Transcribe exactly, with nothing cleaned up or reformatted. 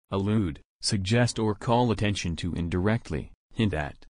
Allude, suggest or call attention to indirectly, hint at.